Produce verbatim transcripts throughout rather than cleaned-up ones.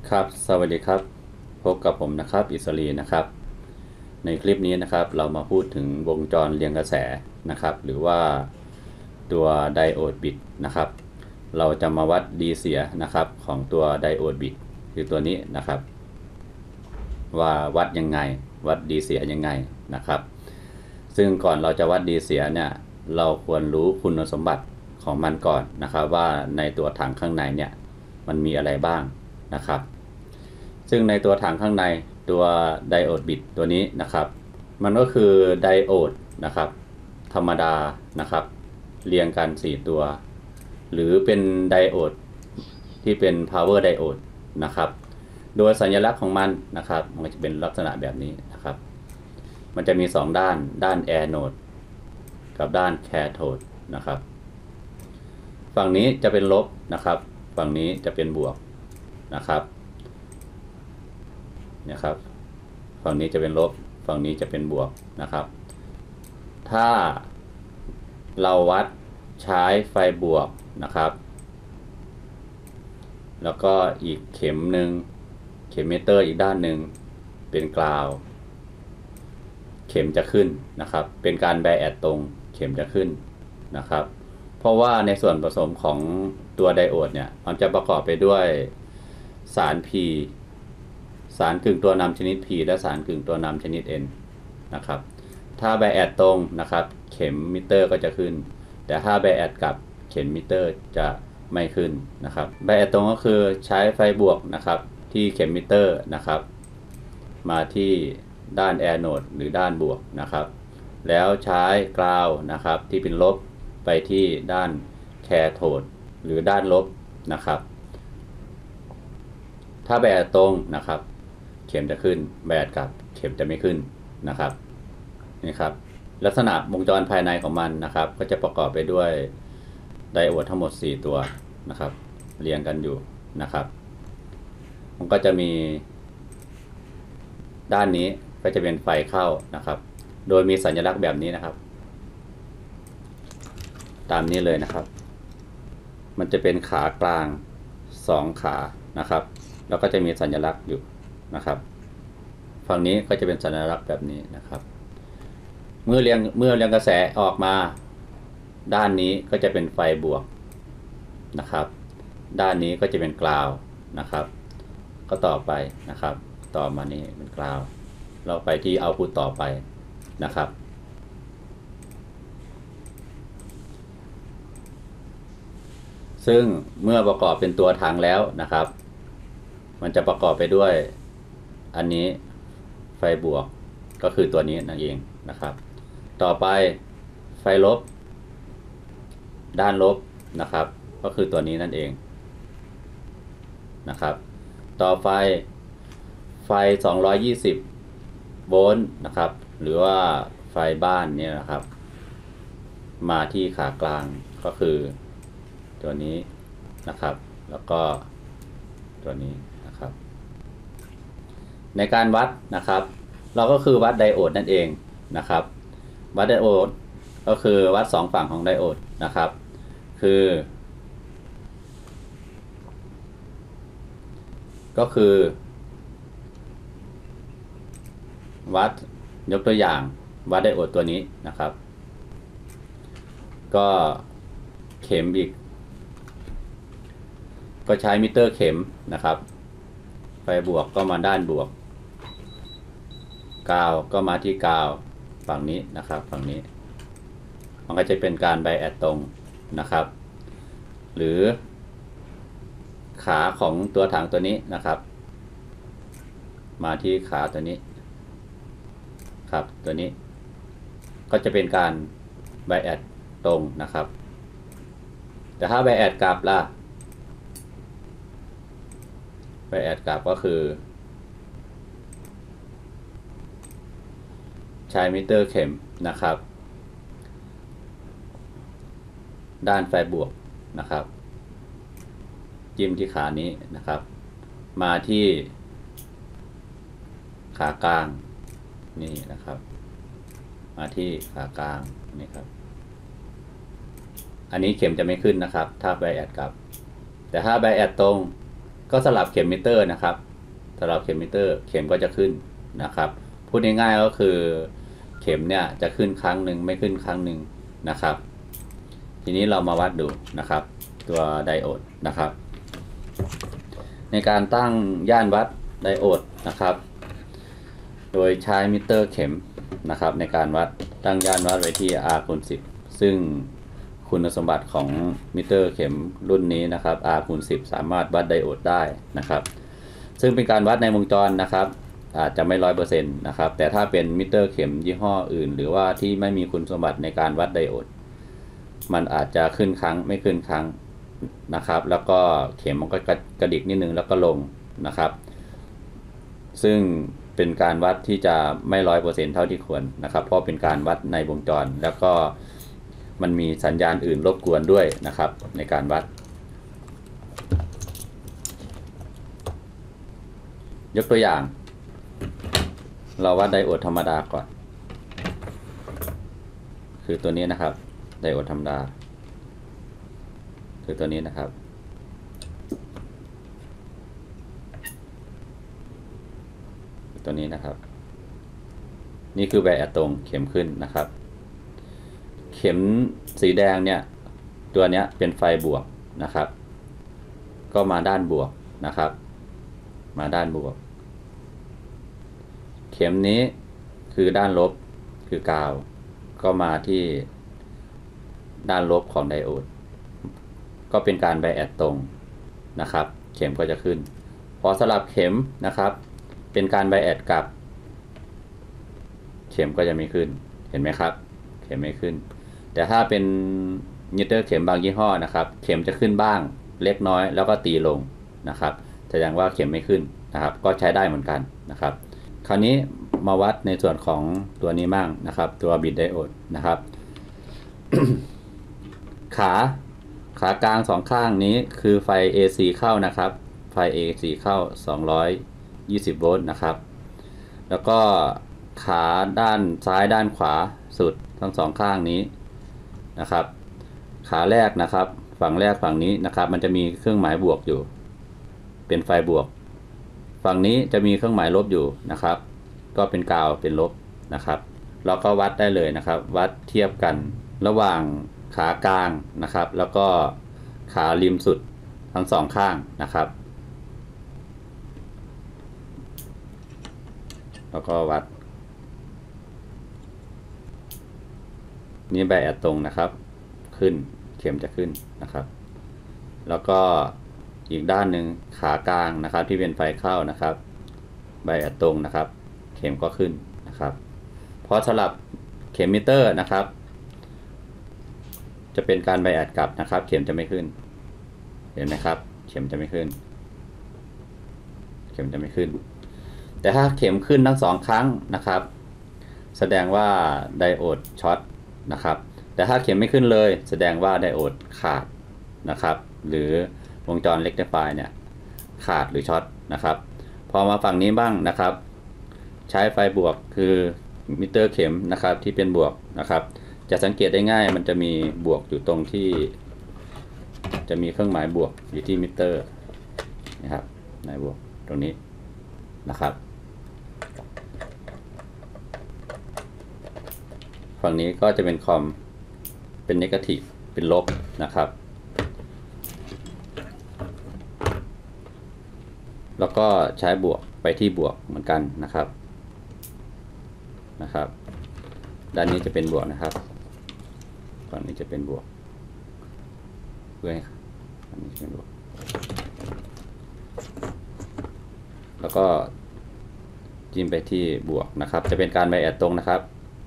ครับสวัสดีครับพบกับผมนะครับอิสรีนะครับในคลิปนี้นะครับเรามาพูดถึงวงจรเรียงกระแสนะครับหรือว่าตัวไดโอดบิตนะครับเราจะมาวัดดีเสียนะครับของตัวไดโอดบิตคือตัวนี้นะครับว่าวัดยังไงวัดดีเสียยังไงนะครับซึ่งก่อนเราจะวัดดีเสียเนี่ยเราควรรู้คุณสมบัติของมันก่อนนะครับว่าในตัวถังข้างในเนี่ยมันมีอะไรบ้างนะครับซึ่งในตัวถังข้างในตัวไดโอดบิตตัวนี้นะครับมันก็คือไดโอดนะครับธรรมดานะครับเรียงกันสี่ตัวหรือเป็นไดโอดที่เป็น power diode นะครับโดยสัญลักษณ์ของมันนะครับมันจะเป็นลักษณะแบบนี้นะครับมันจะมีสองด้านด้าน anode กับด้าน cathode นะครับฝั่งนี้จะเป็นลบนะครับฝั่งนี้จะเป็นบวกนะครับนะครับฝั่งนี้จะเป็นลบฝั่งนี้จะเป็นบวกนะครับถ้าเราวัดใช้ไฟบวกนะครับแล้วก็อีกเข็มหนึ่งเข็มมิเตอร์อีกด้านหนึ่งเป็นกราวเข็มจะขึ้นนะครับเป็นการไบแอดตรงเข็มจะขึ้นนะครับเพราะว่าในส่วนผสมของตัวไดโอดเนี่ยมันจะประกอบไปด้วยสาร P สารกึ่งตัวนำชนิด P และสารกึ่งตัวนำชนิด N นะครับถ้าไบแอดตรงนะครับเข็มมิเตอร์ก็จะขึ้นแต่ถ้าไบแอดกับเข็มมิเตอร์จะไม่ขึ้นนะครับไบแอดตรงก็คือใช้ไฟบวกนะครับที่เข็มมิเตอร์นะครับมาที่ด้านแอนโอดหรือด้านบวกนะครับแล้วใช้กราวนะครับที่เป็นลบไปที่ด้านแคโทดหรือด้านลบนะครับถ้าไบแอดตรงนะครับเข็มจะขึ้นไบแอดกับเข็มจะไม่ขึ้นนะครับนี่ครับลักษณะวงจรภายในของมันนะครับก็จะประกอบไปด้วยไดโอดทั้งหมดสี่ตัวนะครับเรียงกันอยู่นะครับมันก็จะมีด้านนี้ก็จะเป็นไฟเข้านะครับโดยมีสัญลักษณ์แบบนี้นะครับตามนี้เลยนะครับมันจะเป็นขากลางสองขานะครับแล้วก็จะมีสัญลักษณ์อยู่นะครับฝั่งนี้ก็จะเป็นสัญลักษณ์แบบนี้นะครับเมื่อเรียงเมื่อเรียงกระแสออกมาด้านนี้ก็จะเป็นไฟบวกนะครับด้านนี้ก็จะเป็นกราวนะครับก็ต่อไปนะครับต่อมานี่เป็นกราวเราไปที่เอาพุตต่อไปนะครับซึ่งเมื่อประกอบเป็นตัวถังแล้วนะครับมันจะประกอบไปด้วยอันนี้ไฟบวกก็คือตัวนี้นั่นเองนะครับต่อไปไฟลบด้านลบนะครับก็คือตัวนี้นั่นเองนะครับต่อไฟไฟสองร้อยยี่สิบโวลต์นะครับหรือว่าไฟบ้านเนี่ยนะครับมาที่ขากลางก็คือตัวนี้นะครับแล้วก็ตัวนี้นะครับในการวัดนะครับเราก็คือวัดไดโอดนั่นเองนะครับวัดไดโอดก็คือวัดสองฝั่งของไดโอดนะครับคือก็คือวัดยกตัวอย่างวัดไดโอดตัวนี้นะครับก็เข็มอีกก็ใช้มิเตอร์เข็มนะครับไฟบวกก็มาด้านบวกกาวก็มาที่กาวฝั่งนี้นะครับฝั่งนี้มันก็จะเป็นการไบแอดตรงนะครับหรือขาของตัวถังตัวนี้นะครับมาที่ขาตัวนี้ครับตัวนี้ก็จะเป็นการไบแอดตรงนะครับแต่ถ้าไบแอดกลับล่ะไบแอดกลับก็คือใช้มิเตอร์เข็มนะครับด้านไฟบวกนะครับจิ้มที่ขานี้นะครับมาที่ขากลางนี่นะครับมาที่ขากลางนี่ครับอันนี้เข็มจะไม่ขึ้นนะครับถ้าไบแอดกลับแต่ถ้าไบแอดตรงก็สลับเข็มมิเตอร์นะครับสลับเข็มมิเตอร์เข็มก็จะขึ้นนะครับพูดง่ายๆก็คือเข็มเนี่ยจะขึ้นครั้งหนึ่งไม่ขึ้นครั้งหนึ่งนะครับทีนี้เรามาวัดดูนะครับตัวไดโอดนะครับในการตั้งย่านวัดไดโอดนะครับโดยใช้มิเตอร์เข็มนะครับในการวัดตั้งย่านวัดไว้ที่ R คูณสิบซึ่งคุณสมบัติของมิเตอร์เข็มรุ่นนี้นะครับ R คูณสิบสามารถวัดไดโอดได้นะครับซึ่งเป็นการวัดในวงจรนะครับอาจจะไม่ร้อยเปอร์เซ็นต์นะครับแต่ถ้าเป็นมิเตอร์เข็มยี่ห้ออื่นหรือว่าที่ไม่มีคุณสมบัติในการวัดไดโอดมันอาจจะขึ้นครั้งไม่ขึ้นครั้งนะครับแล้วก็เข็มมันก็กระดิกนิดนึงแล้วก็ลงนะครับซึ่งเป็นการวัดที่จะไม่ร้อยเปอร์เซ็นต์เท่าที่ควรนะครับเพราะเป็นการวัดในวงจรแล้วก็มันมีสัญญาณอื่นรบกวนด้วยนะครับในการวัดยกตัวอย่างเราวัดไดโอดธรรมดาก่อนคือตัวนี้นะครับไดโอดธรรมดาคือตัวนี้นะครับตัวนี้นะครับนี่คือแบะตรงเข็มขึ้นนะครับเข็มสีแดงเนี่ยตัวเนี้ยเป็นไฟบวกนะครับก็มาด้านบวกนะครับมาด้านบวกเข็มนี้คือด้านลบคือกาวก็มาที่ด้านลบของไดโอดก็เป็นการไบแอดตรงนะครับเข็มก็จะขึ้นพอสลับเข็มนะครับเป็นการไบแอดกลับเข็มก็จะไม่ขึ้นเห็นไหมครับเข็มไม่ขึ้นแต่ถ้าเป็นมิเตอร์เข็มบางยี่ห้อนะครับเข็มจะขึ้นบ้างเล็กน้อยแล้วก็ตีลงนะครับแสดงว่าเข็มไม่ขึ้นนะครับก็ใช้ได้เหมือนกันนะครับคราวนี้มาวัดในส่วนของตัวนี้มั่งนะครับตัวบิดไดโอดนะครับ ขาขากลางสองข้างนี้คือไฟ เอ ซี เข้านะครับไฟ เอ ซี เข้าสองร้อยยี่สิบโวลต์นะครับแล้วก็ขาด้านซ้ายด้านขวาสุดทั้งสองข้างนี้นะครับขาแรกนะครับฝั่งแรกฝั่งนี้นะครับมันจะมีเครื่องหมายบวกอยู่เป็นไฟบวกฝั่งนี้จะมีเครื่องหมายลบอยู่นะครับก็เป็นกาวเป็นลบนะครับเราก็วัดได้เลยนะครับวัดเทียบกันระหว่างขากลางนะครับแล้วก็ขาริมสุดทั้งสองข้างนะครับแล้วก็วัดนี่ไบแอดตรงนะครับขึ้นเข็มจะขึ้นนะครับแล้วก็อีกด้านหนึ่งขากลางนะครับที่เป็นไฟเข้านะครับไบแอดตรงนะครับเข็มก็ขึ้นนะครับพอสลับเข็มมิเตอร์นะครับจะเป็นการไบแอดกลับนะครับเข็มจะไม่ขึ้นเห็นไหมครับเข็มจะไม่ขึ้นเข็มจะไม่ขึ้นแต่ถ้าเข็มขึ้นทั้งสองครั้งนะครับแสดงว่าไดโอดช็อตนะครับแต่ถ้าเข็มไม่ขึ้นเลยแสดงว่าไดโอดขาดนะครับหรือวงจรเร็กไฟเนี่ยขาดหรือช็อตนะครับพอมาฝั่งนี้บ้างนะครับใช้ไฟบวกคือมิเตอร์เข็มนะครับที่เป็นบวกนะครับจะสังเกตได้ง่ายมันจะมีบวกอยู่ตรงที่จะมีเครื่องหมายบวกอยู่ที่มิเตอร์นะครับในบวกตรงนี้นะครับฝั่งนี้ก็จะเป็นคอมเป็นเนกาทีฟเป็นลบนะครับแล้วก็ใช้บวกไปที่บวกเหมือนกันนะครับนะครับด้านนี้จะเป็นบวกนะครับฝั่งนี้จะเป็นบวกเพื่อให้อันนี้เป็นบวกแล้วก็จิ้มไปที่บวกนะครับจะเป็นการไบแอดตรงนะครับ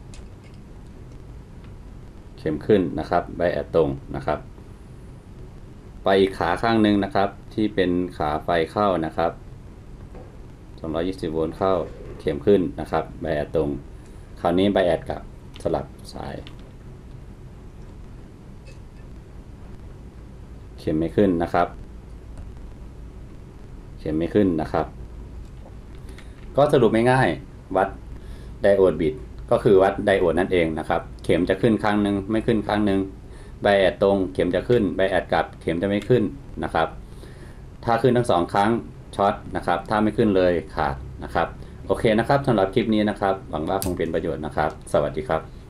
เข็มขึ้นนะครับไบแอดตรงนะครับไปอีกขาข้างหนึ่งนะครับที่เป็นขาไฟเข้านะครับสองร้อยยี่สิบโวลต์เข้าเข็มขึ้นนะครับไบแอดตรงคราวนี้ไบแอดกับสลับสายเข็มไม่ขึ้นนะครับเข็มไม่ขึ้นนะครับก็สรุปง่ายๆวัดไดโอดบิดก็คือวัดไดโอดนั่นเองนะครับเข็มจะขึ้นครั้งหนึ่งไม่ขึ้นครั้งหนึ่งไบแอดตรงเข็มจะขึ้นไบแอดกลับเข็มจะไม่ขึ้นนะครับถ้าขึ้นทั้งสองครั้งช็อตนะครับถ้าไม่ขึ้นเลยขาดนะครับโอเคนะครับสำหรับคลิปนี้นะครับหวังว่าคงเป็นประโยชน์นะครับสวัสดีครับ